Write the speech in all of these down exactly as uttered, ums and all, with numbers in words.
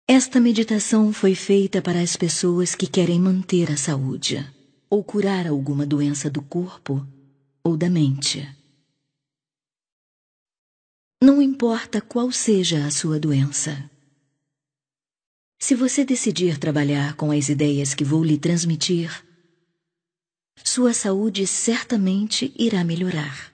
Esta meditação foi feita para as pessoas que querem manter a saúde ou curar alguma doença do corpo ou da mente. Não importa qual seja a sua doença. Se você decidir trabalhar com as ideias que vou lhe transmitir, sua saúde certamente irá melhorar.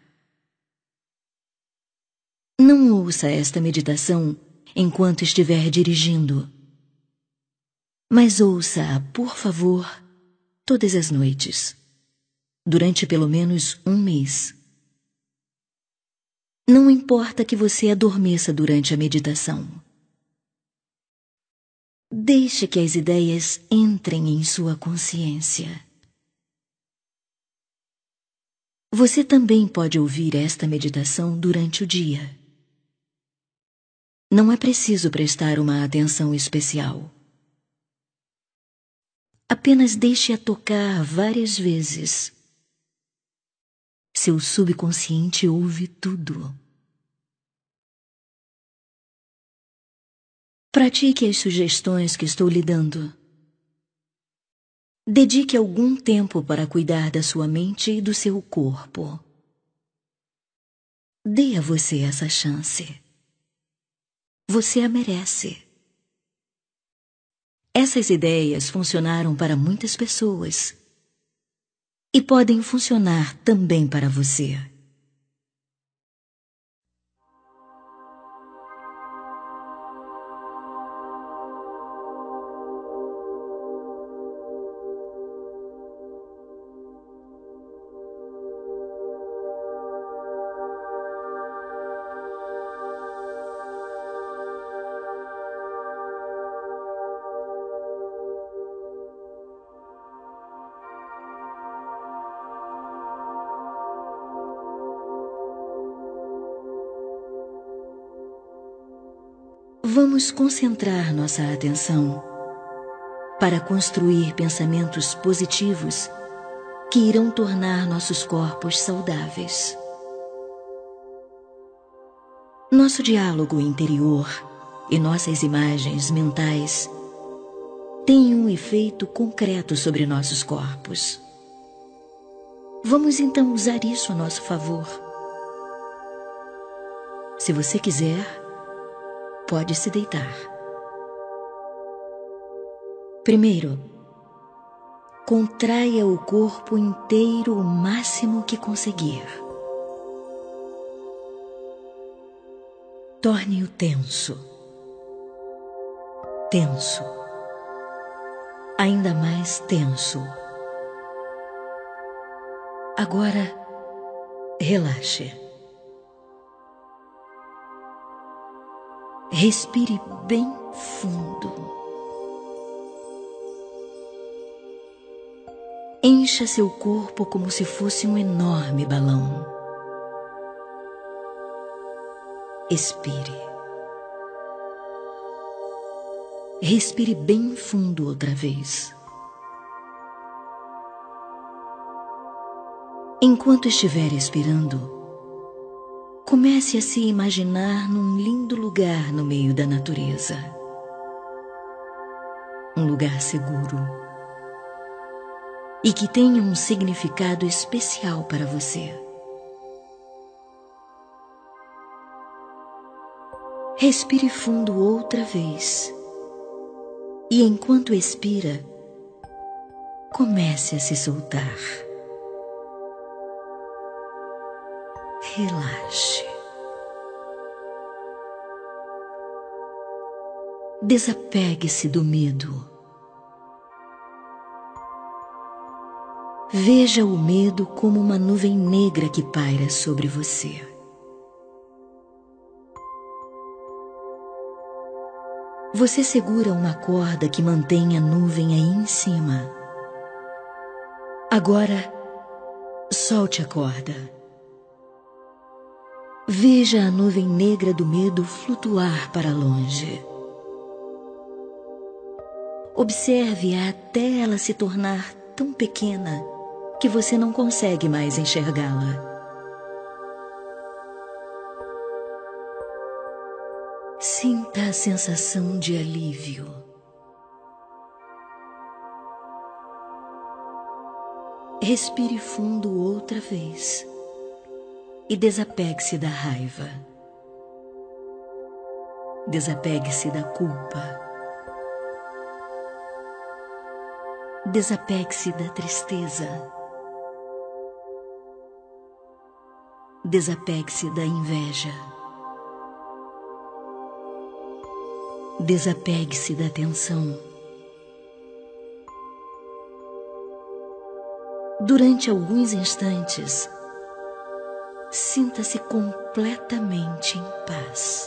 Não ouça esta meditação enquanto estiver dirigindo, mas ouça-a, por favor, todas as noites, durante pelo menos um mês. Não importa que você adormeça durante a meditação. Deixe que as ideias entrem em sua consciência. Você também pode ouvir esta meditação durante o dia. Não é preciso prestar uma atenção especial. Apenas deixe-a tocar várias vezes. Seu subconsciente ouve tudo. Pratique as sugestões que estou lhe dando. Dedique algum tempo para cuidar da sua mente e do seu corpo. Dê a você essa chance. Você a merece. Essas ideias funcionaram para muitas pessoas e podem funcionar também para você. Vamos concentrar nossa atenção para construir pensamentos positivos que irão tornar nossos corpos saudáveis. Nosso diálogo interior e nossas imagens mentais têm um efeito concreto sobre nossos corpos. Vamos então usar isso a nosso favor. Se você quiser, pode se deitar. Primeiro, contraia o corpo inteiro o máximo que conseguir. Torne-o tenso. Tenso. Ainda mais tenso. Agora, relaxe. Respire bem fundo. Encha seu corpo como se fosse um enorme balão. Expire. Respire bem fundo outra vez. Enquanto estiver expirando, comece a se imaginar num lindo lugar no meio da natureza. Um lugar seguro. E que tenha um significado especial para você. Respire fundo outra vez. E enquanto expira, comece a se soltar. Relaxe. Desapegue-se do medo. Veja o medo como uma nuvem negra que paira sobre você. Você segura uma corda que mantém a nuvem aí em cima. Agora, solte a corda. Veja a nuvem negra do medo flutuar para longe. Observe-a até ela se tornar tão pequena que você não consegue mais enxergá-la. Sinta a sensação de alívio. Respire fundo outra vez e desapegue-se da raiva. Desapegue-se da culpa. Desapegue-se da tristeza. Desapegue-se da inveja. Desapegue-se da tensão. Durante alguns instantes, sinta-se completamente em paz.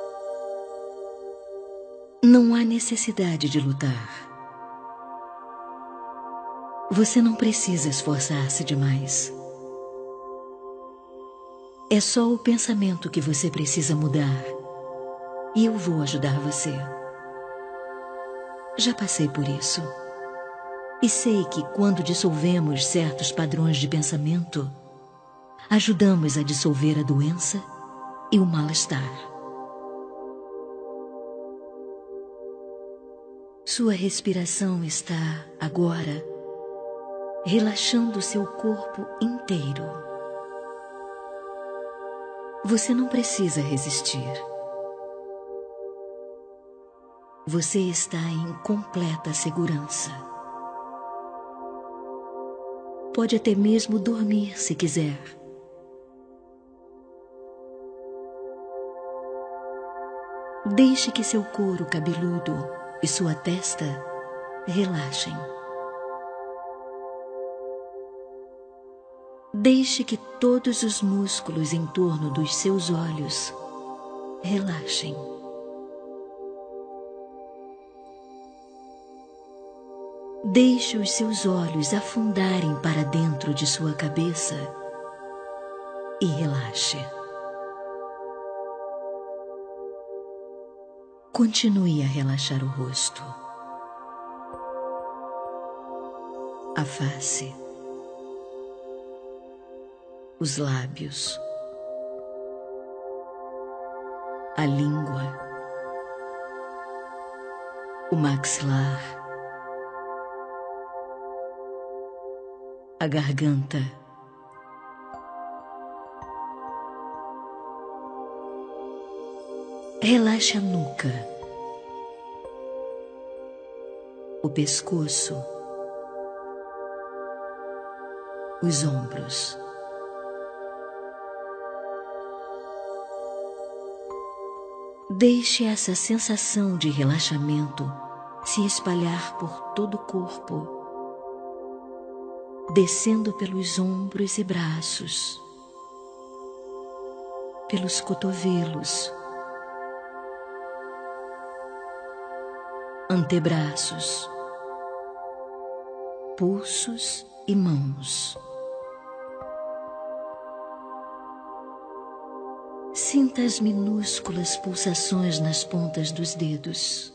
Não há necessidade de lutar. Você não precisa esforçar-se demais. É só o pensamento que você precisa mudar. E eu vou ajudar você. Já passei por isso. E sei que quando dissolvemos certos padrões de pensamento, ajudamos a dissolver a doença e o mal-estar. Sua respiração está, agora, relaxando seu corpo inteiro. Você não precisa resistir. Você está em completa segurança. Pode até mesmo dormir se quiser. Deixe que seu couro cabeludo e sua testa relaxem. Deixe que todos os músculos em torno dos seus olhos relaxem. Deixe os seus olhos afundarem para dentro de sua cabeça e relaxe. Continue a relaxar o rosto, a face, os lábios, a língua, o maxilar, a garganta, relaxe a nuca, o pescoço, os ombros. Deixe essa sensação de relaxamento se espalhar por todo o corpo, descendo pelos ombros e braços, pelos cotovelos, antebraços, pulsos e mãos. Sinta as minúsculas pulsações nas pontas dos dedos.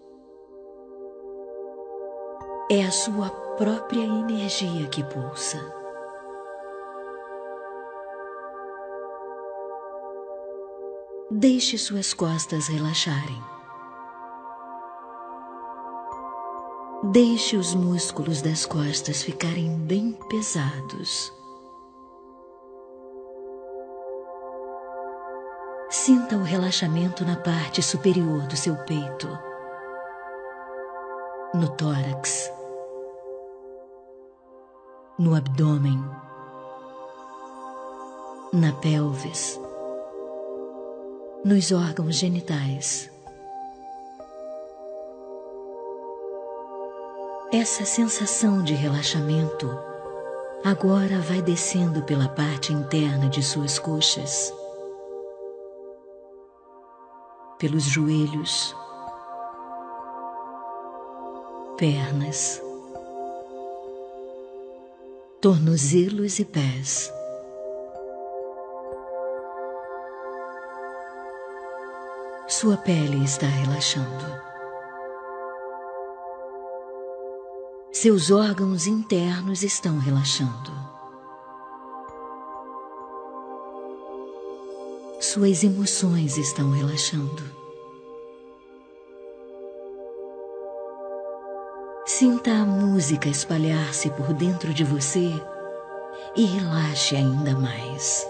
É a sua própria energia que pulsa. Deixe suas costas relaxarem. Deixe os músculos das costas ficarem bem pesados. Sinta o relaxamento na parte superior do seu peito, no tórax, no abdômen, na pelvis, nos órgãos genitais. Essa sensação de relaxamento agora vai descendo pela parte interna de suas coxas, pelos joelhos, pernas, tornozelos e pés. Sua pele está relaxando. Seus órgãos internos estão relaxando. Suas emoções estão relaxando. Sinta a música espalhar-se por dentro de você e relaxe ainda mais.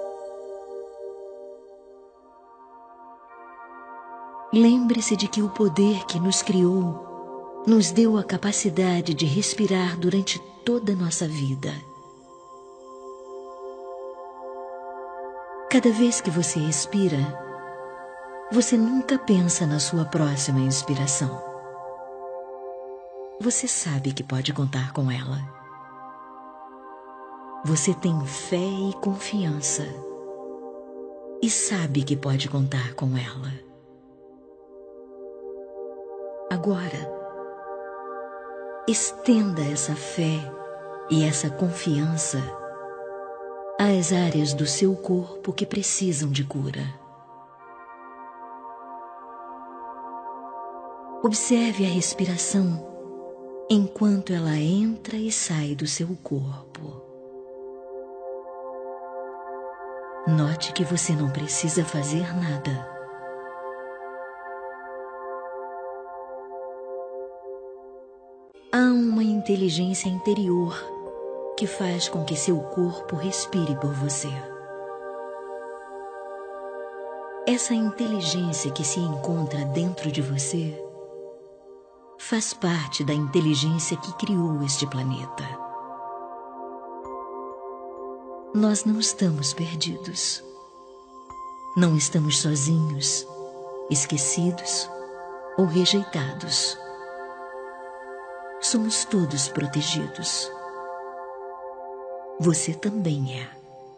Lembre-se de que o poder que nos criou nos deu a capacidade de respirar durante toda a nossa vida. Cada vez que você expira, você nunca pensa na sua próxima inspiração. Você sabe que pode contar com ela. Você tem fé e confiança e sabe que pode contar com ela. Agora, estenda essa fé e essa confiança às áreas do seu corpo que precisam de cura. Observe a respiração enquanto ela entra e sai do seu corpo. Note que você não precisa fazer nada. Há uma inteligência interior que faz com que seu corpo respire por você. Essa inteligência que se encontra dentro de você faz parte da inteligência que criou este planeta. Nós não estamos perdidos. Não estamos sozinhos, esquecidos ou rejeitados. Somos todos protegidos. Você também é.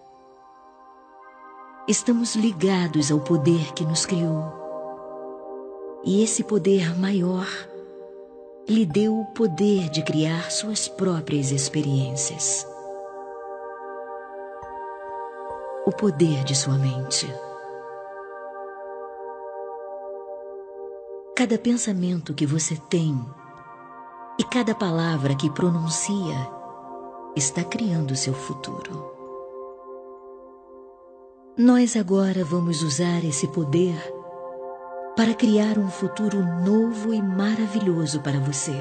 Estamos ligados ao poder que nos criou. E esse poder maior lhe deu o poder de criar suas próprias experiências. O poder de sua mente. Cada pensamento que você tem e cada palavra que pronuncia está criando seu futuro. Nós agora vamos usar esse poder para criar um futuro novo e maravilhoso para você.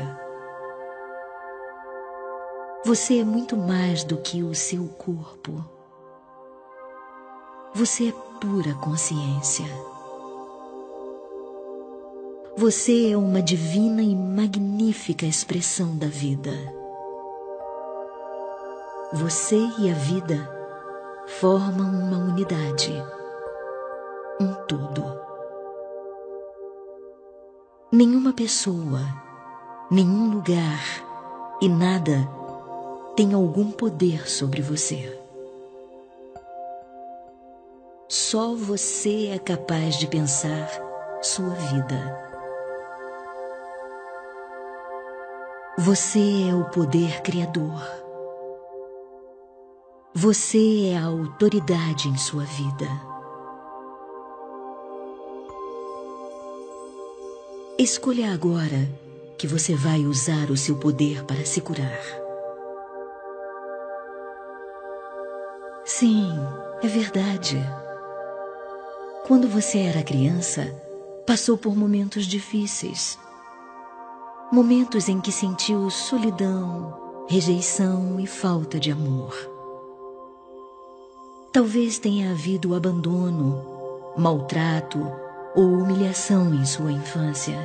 Você é muito mais do que o seu corpo. Você é pura consciência. Você é uma divina e magnífica expressão da vida. Você e a vida formam uma unidade, um todo. Nenhuma pessoa, nenhum lugar e nada tem algum poder sobre você. Só você é capaz de pensar sua vida. Você é o poder criador. Você é a autoridade em sua vida. Escolha agora que você vai usar o seu poder para se curar. Sim, é verdade. Quando você era criança, passou por momentos difíceis. Momentos em que sentiu solidão, rejeição e falta de amor. Talvez tenha havido abandono, maltrato ou humilhação em sua infância.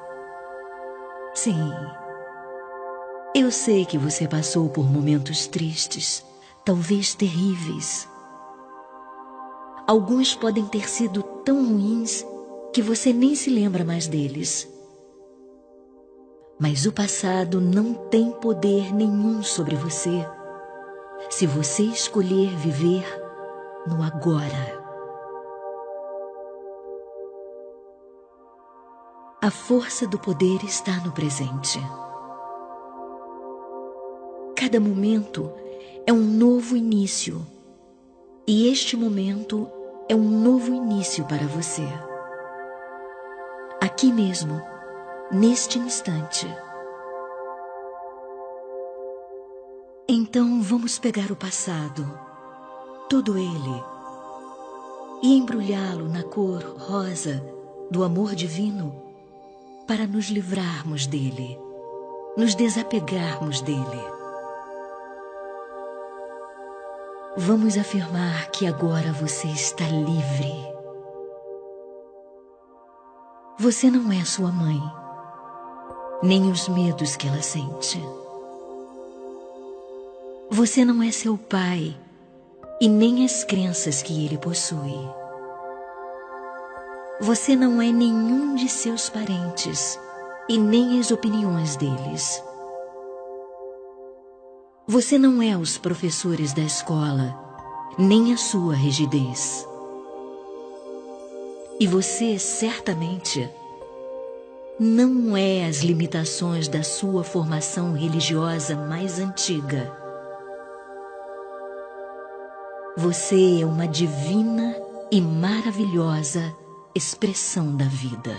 Sim, eu sei que você passou por momentos tristes, talvez terríveis. Alguns podem ter sido tão ruins que você nem se lembra mais deles. Mas o passado não tem poder nenhum sobre você, se você escolher viver no agora. A força do poder está no presente. Cada momento é um novo início, e este momento é um novo início para você. Aqui mesmo, neste instante. Então vamos pegar o passado, todo ele, e embrulhá-lo na cor rosa do amor divino para nos livrarmos dele nos desapegarmos dele. Vamos afirmar que agora você está livre. Você não é sua mãe, nem os medos que ela sente. Você não é seu pai e nem as crenças que ele possui. Você não é nenhum de seus parentes e nem as opiniões deles. Você não é os professores da escola, nem a sua rigidez. E você, certamente, não é as limitações da sua formação religiosa mais antiga. Você é uma divina e maravilhosa expressão da vida.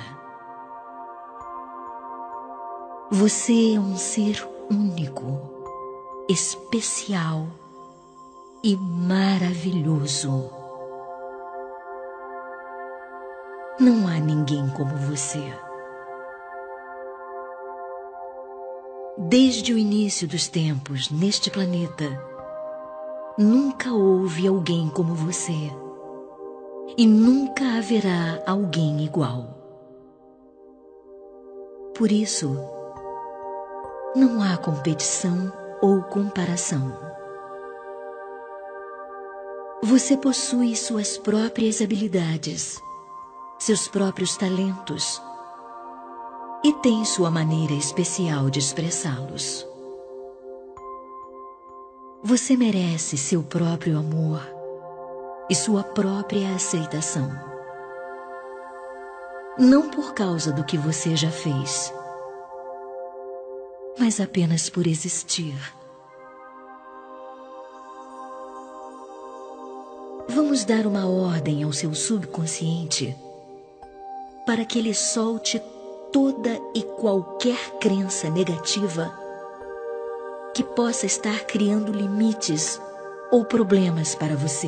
Você é um ser único, especial e maravilhoso. Não há ninguém como você. Desde o início dos tempos neste planeta, nunca houve alguém como você e nunca haverá alguém igual. Por isso, não há competição ou comparação. Você possui suas próprias habilidades, seus próprios talentos e tem sua maneira especial de expressá-los. Você merece seu próprio amor e sua própria aceitação. Não por causa do que você já fez, mas apenas por existir. Vamos dar uma ordem ao seu subconsciente para que ele solte toda e qualquer crença negativa que possa estar criando limites ou problemas para você.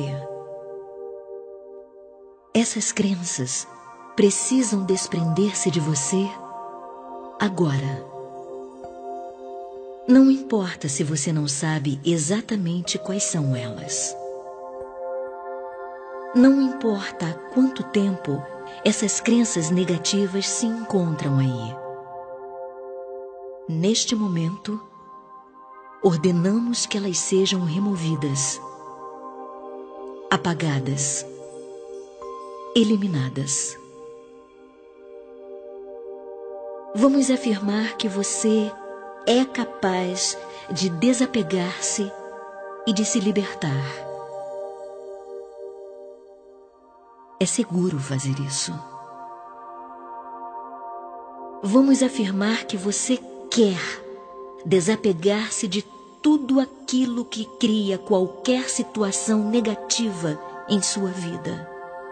Essas crenças precisam desprender-se de você agora. Não importa se você não sabe exatamente quais são elas. Não importa há quanto tempo essas crenças negativas se encontram aí. Neste momento, ordenamos que elas sejam removidas, apagadas, eliminadas. Vamos afirmar que você é capaz de desapegar-se e de se libertar. É seguro fazer isso. Vamos afirmar que você quer desapegar-se de tudo aquilo que cria qualquer situação negativa em sua vida.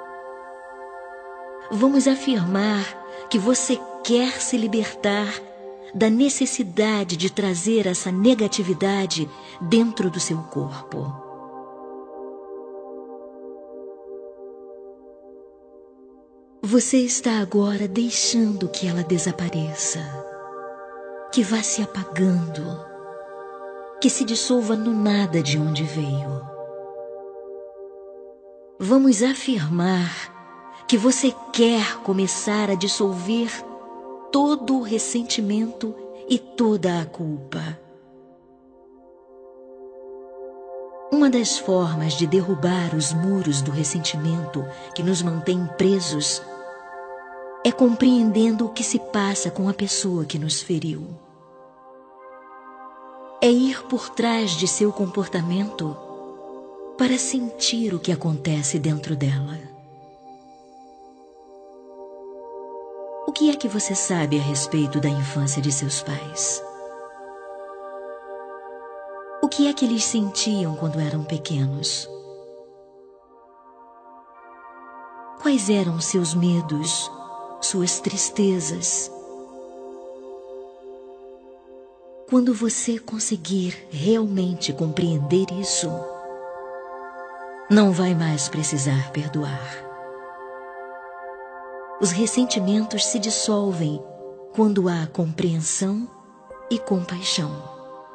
Vamos afirmar que você quer se libertar da necessidade de trazer essa negatividade dentro do seu corpo. Você está agora deixando que ela desapareça, que vá se apagando, que se dissolva no nada de onde veio. Vamos afirmar que você quer começar a dissolver todo o ressentimento e toda a culpa. Uma das formas de derrubar os muros do ressentimento que nos mantém presos é compreendendo o que se passa com a pessoa que nos feriu. É ir por trás de seu comportamento para sentir o que acontece dentro dela. O que é que você sabe a respeito da infância de seus pais? O que é que eles sentiam quando eram pequenos? Quais eram seus medos, suas tristezas? Quando você conseguir realmente compreender isso, não vai mais precisar perdoar. Os ressentimentos se dissolvem quando há compreensão e compaixão.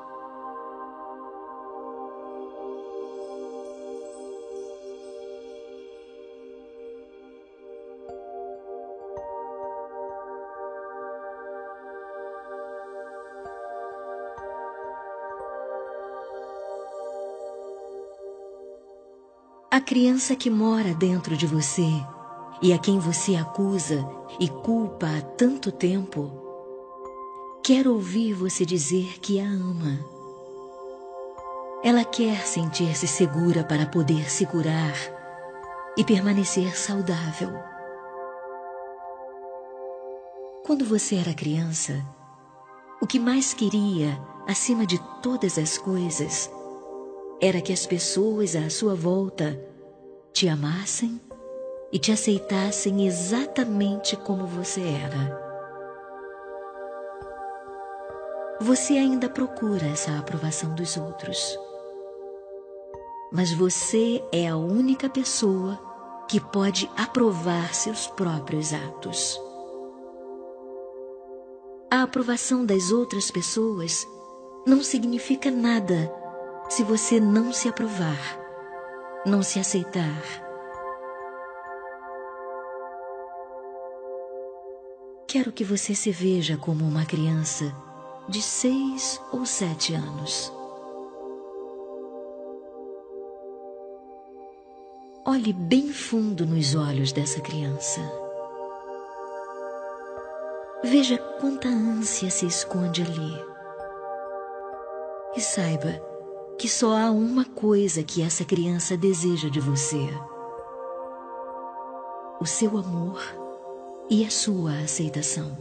A criança que mora dentro de você e a quem você acusa e culpa há tanto tempo, quer ouvir você dizer que a ama. Ela quer sentir-se segura para poder se curar e permanecer saudável. Quando você era criança, o que mais queria, acima de todas as coisas, era que as pessoas à sua volta te amassem e te aceitassem exatamente como você era. Você ainda procura essa aprovação dos outros. Mas você é a única pessoa que pode aprovar seus próprios atos. A aprovação das outras pessoas não significa nada se você não se aprovar, não se aceitar. Quero que você se veja como uma criança de seis ou sete anos. Olhe bem fundo nos olhos dessa criança. Veja quanta ânsia se esconde ali. E saiba que só há uma coisa que essa criança deseja de você: o seu amor e a sua aceitação.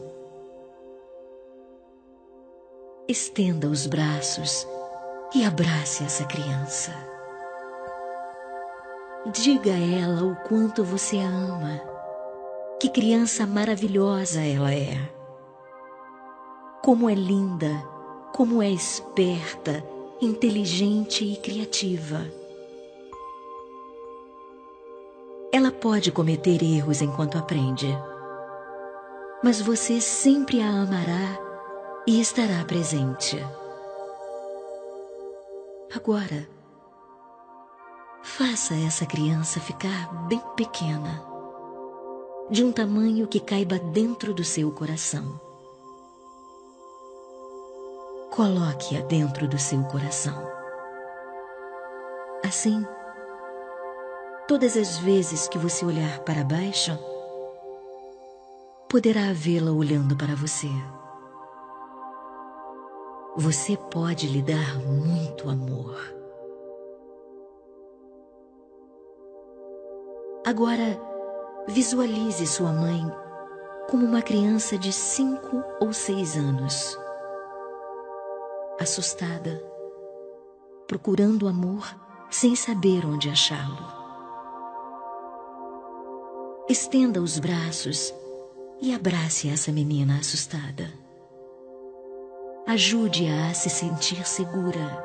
Estenda os braços e abrace essa criança. Diga a ela o quanto você a ama, que criança maravilhosa ela é. Como é linda, como é esperta, inteligente e criativa. Ela pode cometer erros enquanto aprende, mas você sempre a amará e estará presente. Agora, faça essa criança ficar bem pequena, de um tamanho que caiba dentro do seu coração. Coloque-a dentro do seu coração. Assim, todas as vezes que você olhar para baixo, poderá vê-la olhando para você. Você pode lhe dar muito amor. Agora, visualize sua mãe como uma criança de cinco ou seis anos. Assustada, procurando amor sem saber onde achá-lo. Estenda os braços e abrace essa menina assustada. Ajude-a a se sentir segura.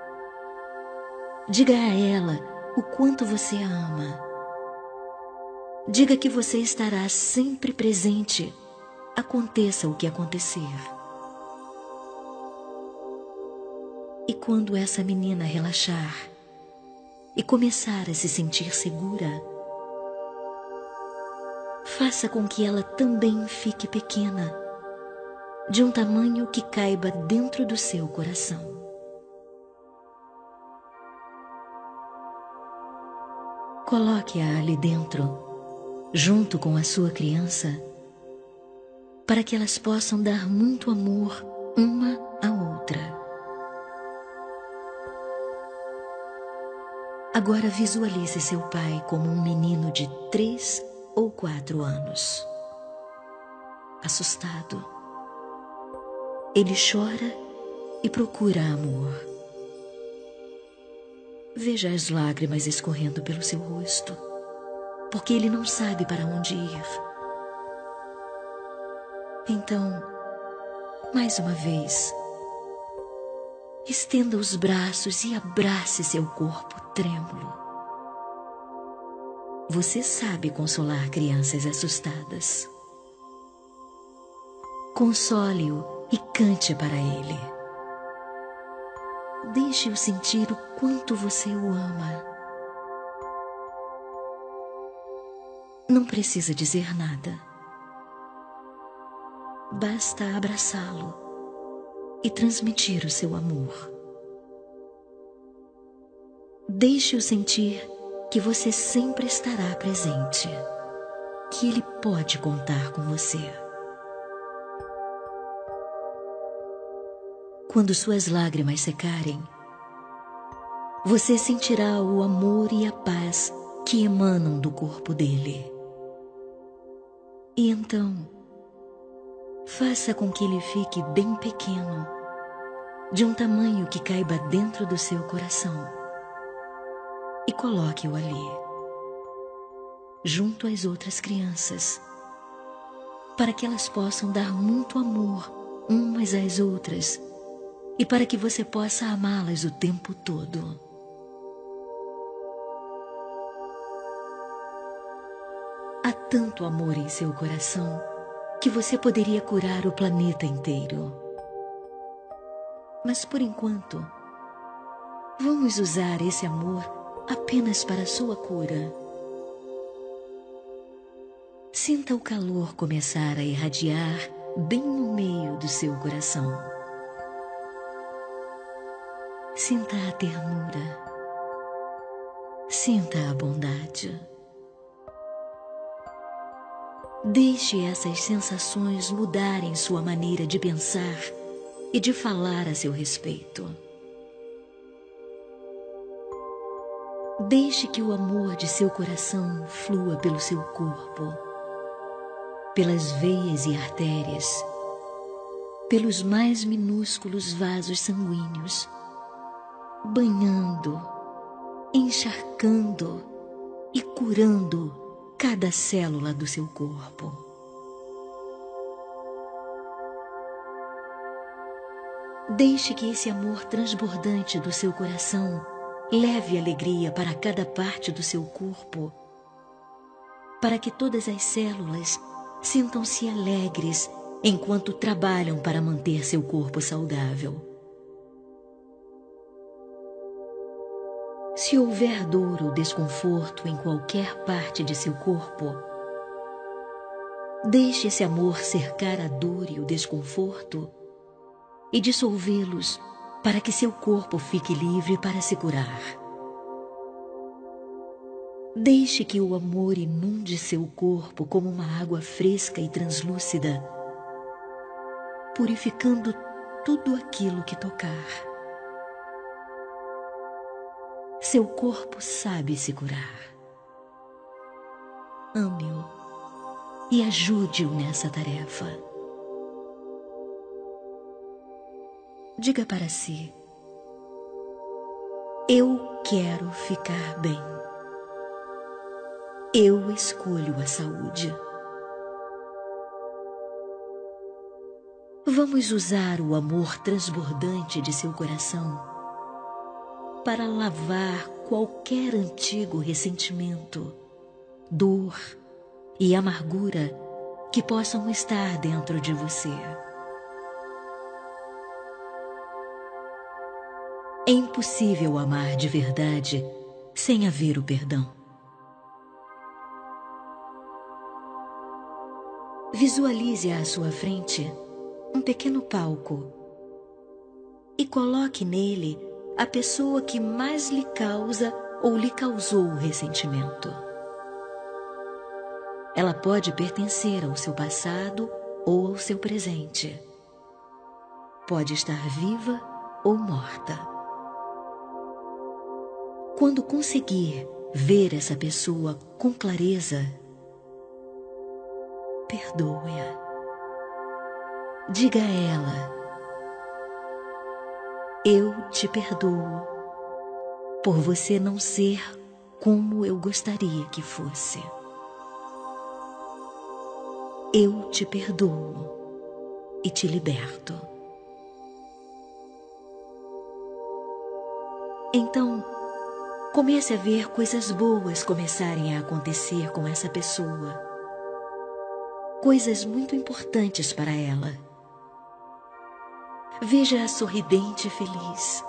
Diga a ela o quanto você a ama. Diga que você estará sempre presente, aconteça o que acontecer. E quando essa menina relaxar e começar a se sentir segura, faça com que ela também fique pequena, de um tamanho que caiba dentro do seu coração. Coloque-a ali dentro, junto com a sua criança, para que elas possam dar muito amor uma à outra. Agora visualize seu pai como um menino de três ou quatro anos. Assustado, ele chora e procura amor. Veja as lágrimas escorrendo pelo seu rosto, porque ele não sabe para onde ir. Então, mais uma vez, estenda os braços e abrace seu corpo trêmulo. Você sabe consolar crianças assustadas. Console-o e cante para ele. Deixe-o sentir o quanto você o ama. Não precisa dizer nada. Basta abraçá-lo e transmitir o seu amor. Deixe-o sentir que você sempre estará presente, que ele pode contar com você. Quando suas lágrimas secarem, você sentirá o amor e a paz que emanam do corpo dele. E então, faça com que ele fique bem pequeno, de um tamanho que caiba dentro do seu coração, e coloque-o ali, junto às outras crianças, para que elas possam dar muito amor umas às outras e para que você possa amá-las o tempo todo. Há tanto amor em seu coração que você poderia curar o planeta inteiro. Mas por enquanto, vamos usar esse amor apenas para a sua cura. Sinta o calor começar a irradiar bem no meio do seu coração. Sinta a ternura. Sinta a bondade. Deixe essas sensações mudarem sua maneira de pensar e de falar a seu respeito. Deixe que o amor de seu coração flua pelo seu corpo, pelas veias e artérias, pelos mais minúsculos vasos sanguíneos, banhando, encharcando e curando cada célula do seu corpo. Deixe que esse amor transbordante do seu coração leve alegria para cada parte do seu corpo, para que todas as células sintam-se alegres enquanto trabalham para manter seu corpo saudável. Se houver dor ou desconforto em qualquer parte de seu corpo, deixe esse amor cercar a dor e o desconforto e dissolvê-los para que seu corpo fique livre para se curar. Deixe que o amor inunde seu corpo como uma água fresca e translúcida, purificando tudo aquilo que tocar. Seu corpo sabe se curar. Ame-o e ajude-o nessa tarefa. Diga para si: eu quero ficar bem. Eu escolho a saúde. Vamos usar o amor transbordante de seu coração para lavar qualquer antigo ressentimento, dor e amargura que possam estar dentro de você. É impossível amar de verdade sem haver o perdão. Visualize à sua frente um pequeno palco e coloque nele a pessoa que mais lhe causa ou lhe causou o ressentimento. Ela pode pertencer ao seu passado ou ao seu presente. Pode estar viva ou morta. Quando conseguir ver essa pessoa com clareza, perdoe-a. Diga a ela: eu te perdoo por você não ser como eu gostaria que fosse. Eu te perdoo e te liberto. Então, comece a ver coisas boas começarem a acontecer com essa pessoa. Coisas muito importantes para ela. Veja-a sorridente e feliz.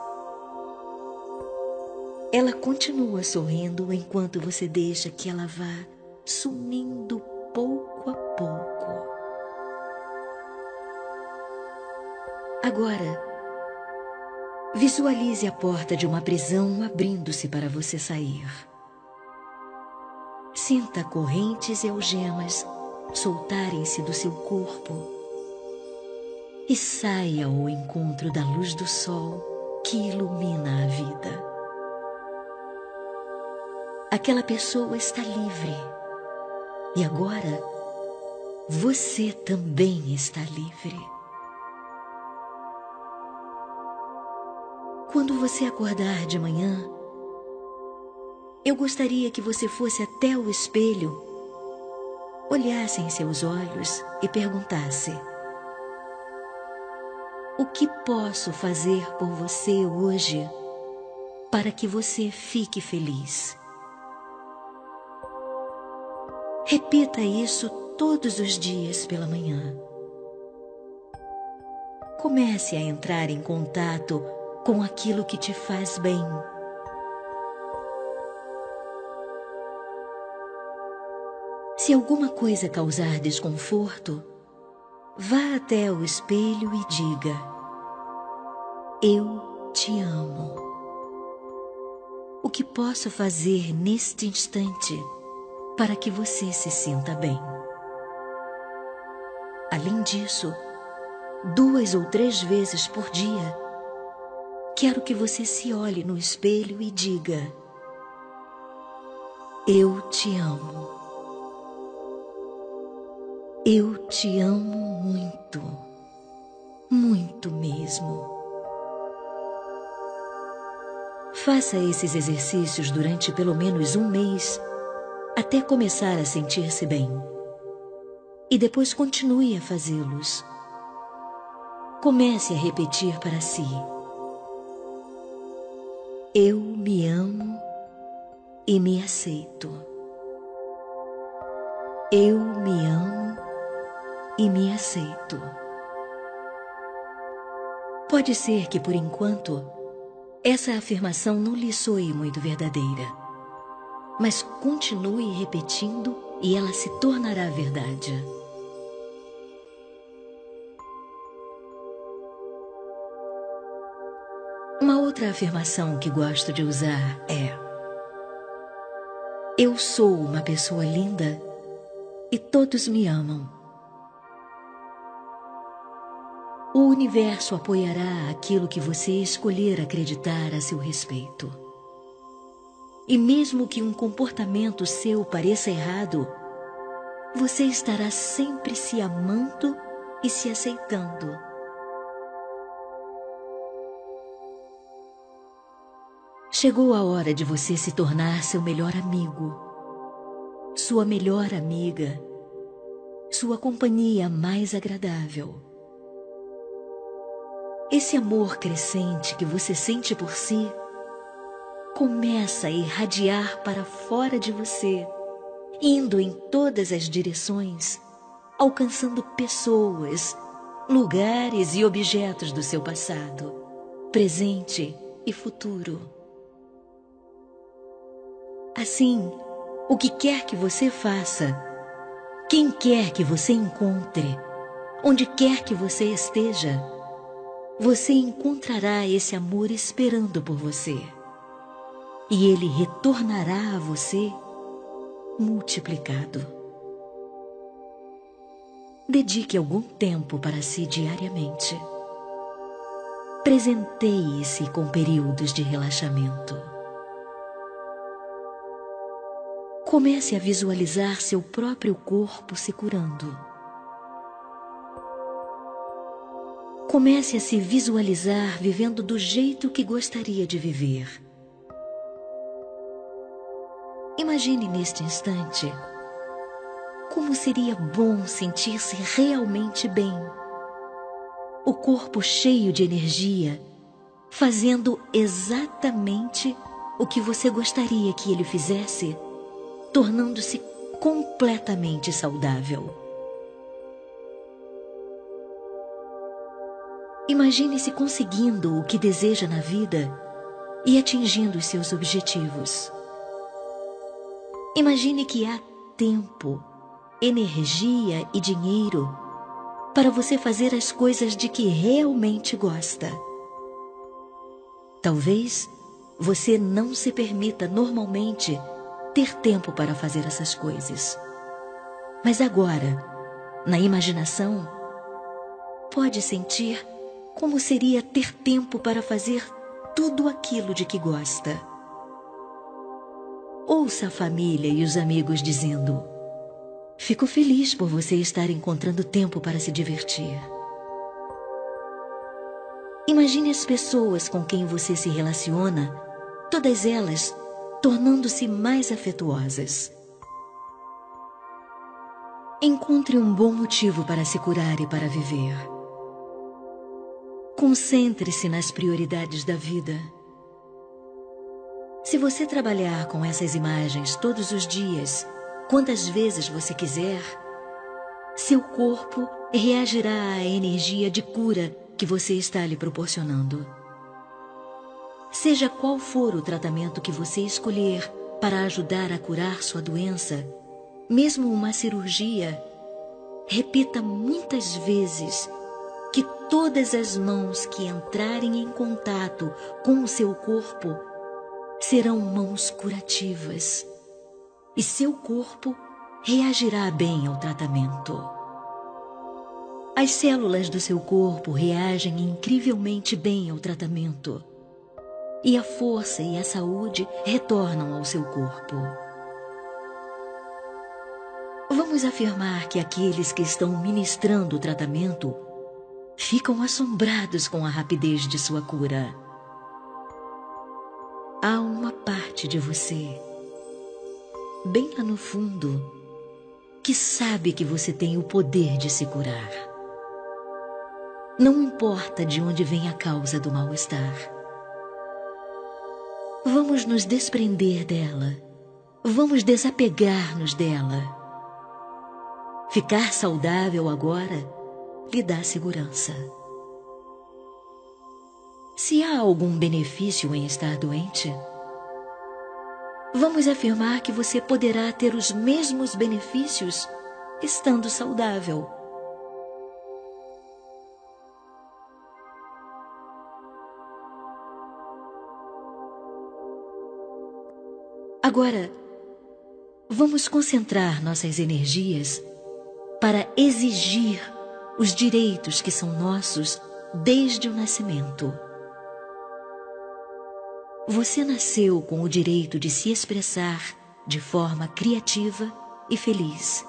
Ela continua sorrindo enquanto você deixa que ela vá sumindo pouco a pouco. Agora, visualize a porta de uma prisão abrindo-se para você sair. Sinta correntes e algemas soltarem-se do seu corpo e saia ao encontro da luz do sol que ilumina a vida. Aquela pessoa está livre e agora você também está livre. Quando você acordar de manhã, eu gostaria que você fosse até o espelho, olhasse em seus olhos e perguntasse: o que posso fazer por você hoje para que você fique feliz? Repita isso todos os dias pela manhã. Comece a entrar em contato com aquilo que te faz bem. Se alguma coisa causar desconforto, vá até o espelho e diga: eu te amo. O que posso fazer neste instante para que você se sinta bem? Além disso, duas ou três vezes por dia, quero que você se olhe no espelho e diga: eu te amo. Eu te amo muito, muito mesmo. Faça esses exercícios durante pelo menos um mês, até começar a sentir-se bem. E depois continue a fazê-los. Comece a repetir para si: eu me amo e me aceito. Eu me amo e me aceito. Pode ser que, por enquanto, essa afirmação não lhe soe muito verdadeira, mas continue repetindo e ela se tornará verdade. Uma outra afirmação que gosto de usar é: eu sou uma pessoa linda e todos me amam. O universo apoiará aquilo que você escolher acreditar a seu respeito. E mesmo que um comportamento seu pareça errado, você estará sempre se amando e se aceitando. Chegou a hora de você se tornar seu melhor amigo, sua melhor amiga, sua companhia mais agradável. Esse amor crescente que você sente por si começa a irradiar para fora de você, indo em todas as direções, alcançando pessoas, lugares e objetos do seu passado, presente e futuro. Assim, o que quer que você faça, quem quer que você encontre, onde quer que você esteja, você encontrará esse amor esperando por você. E ele retornará a você multiplicado. Dedique algum tempo para si diariamente. Presenteie-se com períodos de relaxamento. Comece a visualizar seu próprio corpo se curando. Comece a se visualizar vivendo do jeito que gostaria de viver. Imagine neste instante como seria bom sentir-se realmente bem. O corpo cheio de energia, fazendo exatamente o que você gostaria que ele fizesse, tornando-se completamente saudável. Imagine-se conseguindo o que deseja na vida e atingindo os seus objetivos. Imagine que há tempo, energia e dinheiro para você fazer as coisas de que realmente gosta. Talvez você não se permita normalmente ter tempo para fazer essas coisas. Mas agora, na imaginação, pode sentir como seria ter tempo para fazer tudo aquilo de que gosta. Ouça a família e os amigos dizendo: "Fico feliz por você estar encontrando tempo para se divertir." Imagine as pessoas com quem você se relaciona, todas elas tornando-se mais afetuosas. Encontre um bom motivo para se curar e para viver. Concentre-se nas prioridades da vida. Se você trabalhar com essas imagens todos os dias, quantas vezes você quiser, seu corpo reagirá à energia de cura que você está lhe proporcionando. Seja qual for o tratamento que você escolher para ajudar a curar sua doença, mesmo uma cirurgia, repita muitas vezes que todas as mãos que entrarem em contato com o seu corpo serão mãos curativas e seu corpo reagirá bem ao tratamento. As células do seu corpo reagem incrivelmente bem ao tratamento e a força e a saúde retornam ao seu corpo. Vamos afirmar que aqueles que estão ministrando o tratamento ficam assombrados com a rapidez de sua cura. Há uma parte de você, bem lá no fundo, que sabe que você tem o poder de se curar. Não importa de onde vem a causa do mal-estar. Vamos nos desprender dela. Vamos desapegar-nos dela. Ficar saudável agora lhe dá segurança. Se há algum benefício em estar doente, vamos afirmar que você poderá ter os mesmos benefícios estando saudável. Agora, vamos concentrar nossas energias para exigir os direitos que são nossos desde o nascimento. Você nasceu com o direito de se expressar de forma criativa e feliz.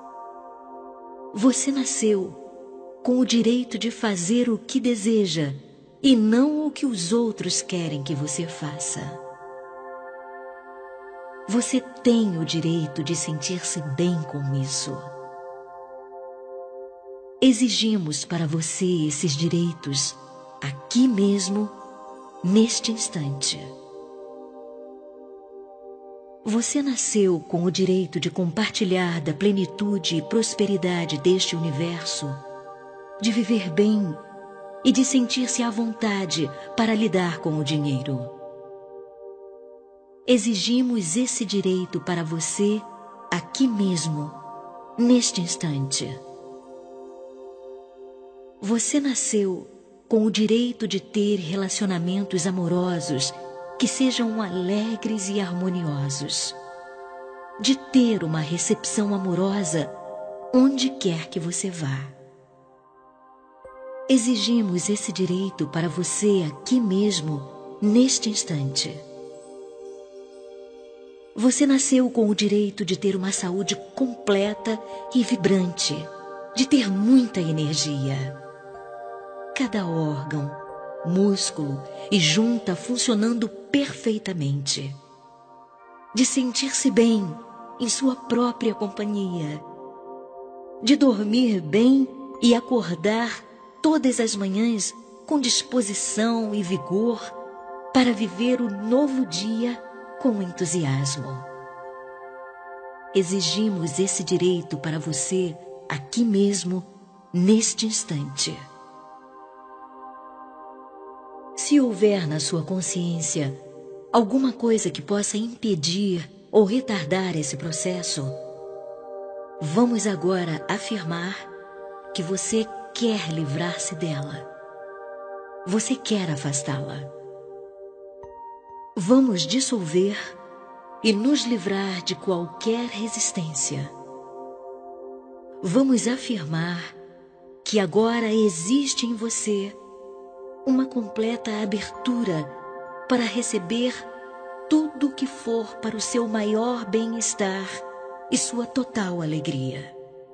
Você nasceu com o direito de fazer o que deseja e não o que os outros querem que você faça. Você tem o direito de sentir-se bem com isso. Exigimos para você esses direitos aqui mesmo, neste instante. Você nasceu com o direito de compartilhar da plenitude e prosperidade deste universo, de viver bem e de sentir-se à vontade para lidar com o dinheiro. Exigimos esse direito para você aqui mesmo, neste instante. Você nasceu com o direito de ter relacionamentos amorosos que sejam alegres e harmoniosos, de ter uma recepção amorosa onde quer que você vá. Exigimos esse direito para você aqui mesmo, neste instante. Você nasceu com o direito de ter uma saúde completa e vibrante, de ter muita energia. Cada órgão, músculo e junta funcionando perfeitamente. De sentir-se bem em sua própria companhia. De dormir bem e acordar todas as manhãs com disposição e vigor para viver o novo dia com entusiasmo. Exigimos esse direito para você aqui mesmo, neste instante. Se houver na sua consciência alguma coisa que possa impedir ou retardar esse processo, vamos agora afirmar que você quer livrar-se dela. Você quer afastá-la. Vamos dissolver e nos livrar de qualquer resistência. Vamos afirmar que agora existe em você uma completa abertura para receber tudo que for para o seu maior bem-estar e sua total alegria.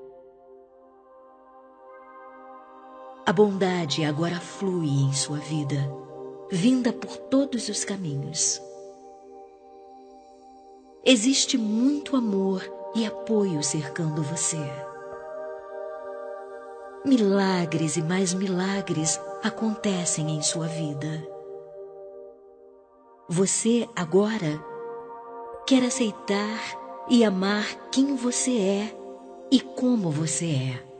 A bondade agora flui em sua vida, vinda por todos os caminhos. Existe muito amor e apoio cercando você. Milagres e mais milagres acontecem em sua vida. Você agora quer aceitar e amar quem você é e como você é.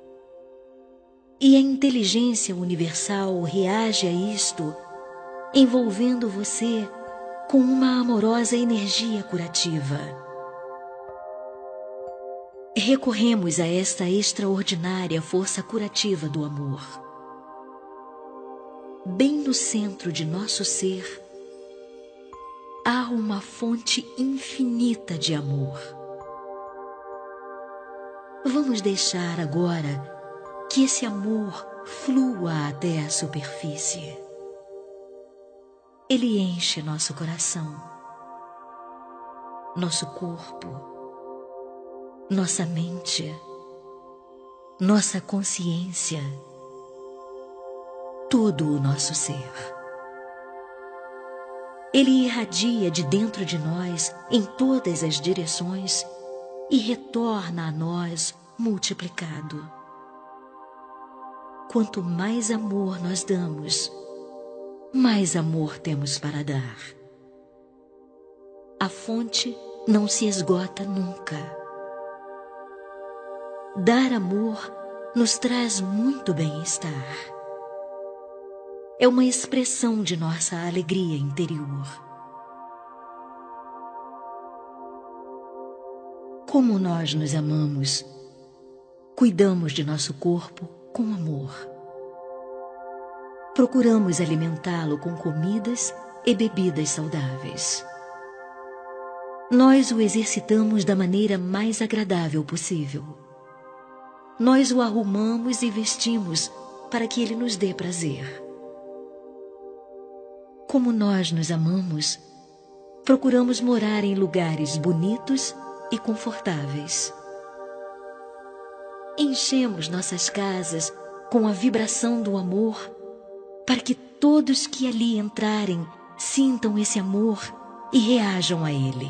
E a inteligência universal reage a isto, envolvendo você com uma amorosa energia curativa. Recorremos a esta extraordinária força curativa do amor. Bem no centro de nosso ser, há uma fonte infinita de amor. Vamos deixar agora que esse amor flua até a superfície. Ele enche nosso coração, nosso corpo, nossa mente, nossa consciência, todo o nosso ser. Ele irradia de dentro de nós em todas as direções e retorna a nós multiplicado. Quanto mais amor nós damos, mais amor temos para dar. A fonte não se esgota nunca. Dar amor nos traz muito bem-estar. É uma expressão de nossa alegria interior. Como nós nos amamos, cuidamos de nosso corpo com amor. Procuramos alimentá-lo com comidas e bebidas saudáveis. Nós o exercitamos da maneira mais agradável possível. Nós o arrumamos e vestimos para que ele nos dê prazer. Como nós nos amamos, procuramos morar em lugares bonitos e confortáveis. Enchemos nossas casas com a vibração do amor para que todos que ali entrarem sintam esse amor e reajam a ele.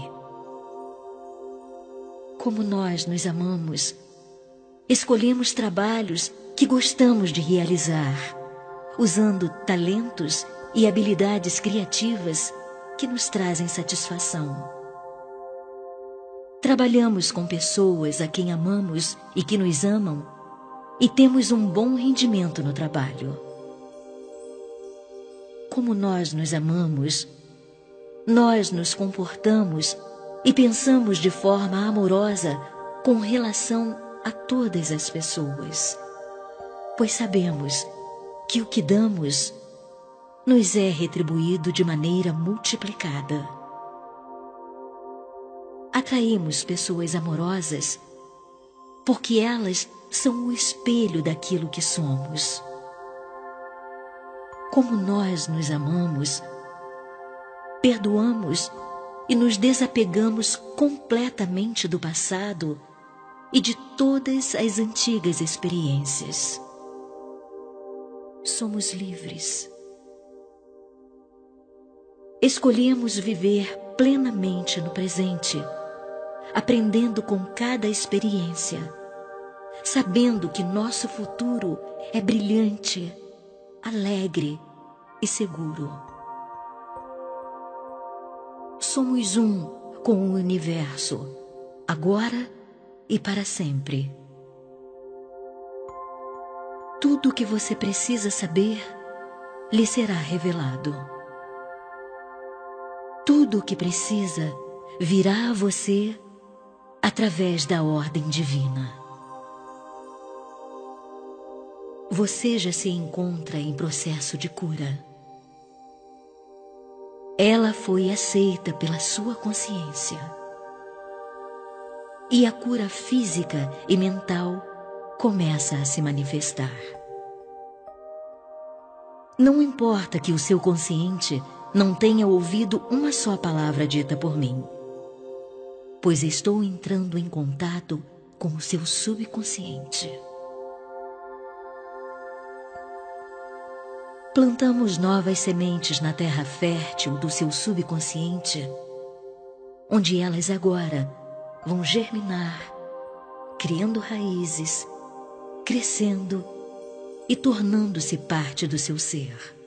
Como nós nos amamos, escolhemos trabalhos que gostamos de realizar, usando talentos e habilidades criativas que nos trazem satisfação. Trabalhamos com pessoas a quem amamos e que nos amam e temos um bom rendimento no trabalho. Como nós nos amamos, nós nos comportamos e pensamos de forma amorosa com relação a todas as pessoas, pois sabemos que o que damos nos é retribuído de maneira multiplicada. Atraímos pessoas amorosas porque elas são o espelho daquilo que somos. Como nós nos amamos, perdoamos e nos desapegamos completamente do passado e de todas as antigas experiências. Somos livres. Escolhemos viver plenamente no presente, aprendendo com cada experiência, sabendo que nosso futuro é brilhante, alegre e seguro. Somos um com o universo, agora e para sempre. Tudo o que você precisa saber lhe será revelado. Tudo o que precisa virá a você através da ordem divina. Você já se encontra em processo de cura. Ela foi aceita pela sua consciência. E a cura física e mental começa a se manifestar. Não importa que o seu consciente não tenha ouvido uma só palavra dita por mim, pois estou entrando em contato com o seu subconsciente. Plantamos novas sementes na terra fértil do seu subconsciente, onde elas agora vão germinar, criando raízes, crescendo e tornando-se parte do seu ser.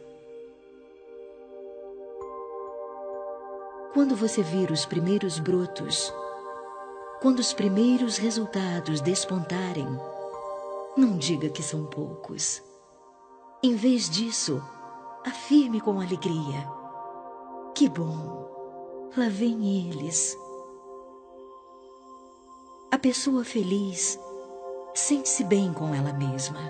Quando você vir os primeiros brotos, quando os primeiros resultados despontarem, não diga que são poucos. Em vez disso, afirme com alegria: que bom, lá vem eles. A pessoa feliz sente-se bem com ela mesma.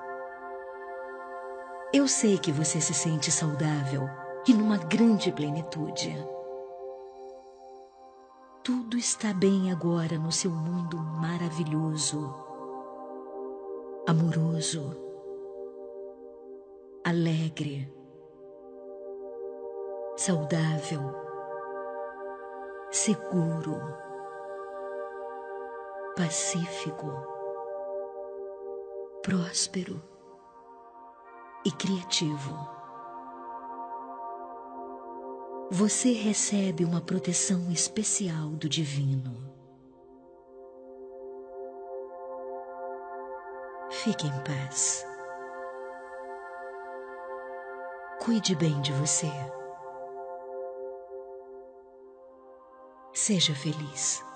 Eu sei que você se sente saudável e numa grande plenitude. Tudo está bem agora no seu mundo maravilhoso, amoroso, alegre, saudável, seguro, pacífico, próspero e criativo. Você recebe uma proteção especial do divino. Fique em paz. Cuide bem de você. Seja feliz.